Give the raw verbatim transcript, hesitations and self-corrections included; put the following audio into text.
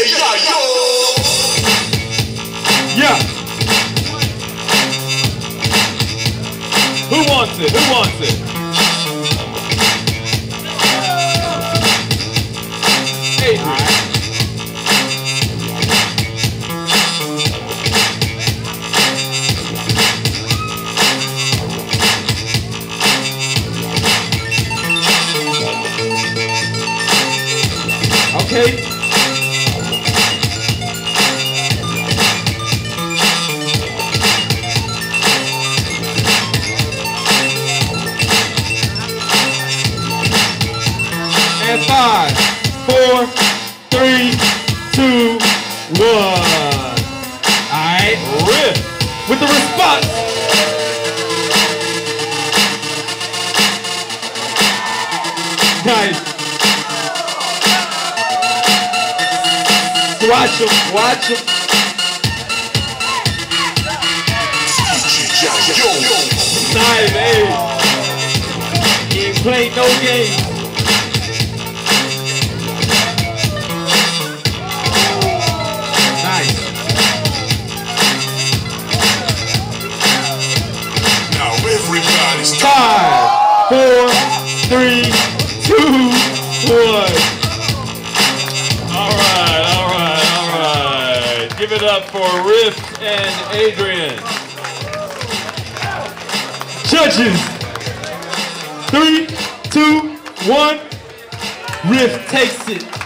Yeah. Who wants it? Who wants it? Adrian. Okay. And five, four, three, two, one. Alright, riff with the response. Nice. Watch him, watch him. Nice, hey. He ain't played no game. Nice. Now everybody stop. Five, four, three, two, one. All right, all right, all right. Give it up for Riff and Adrian. Judges, three, two, one. Riff takes it.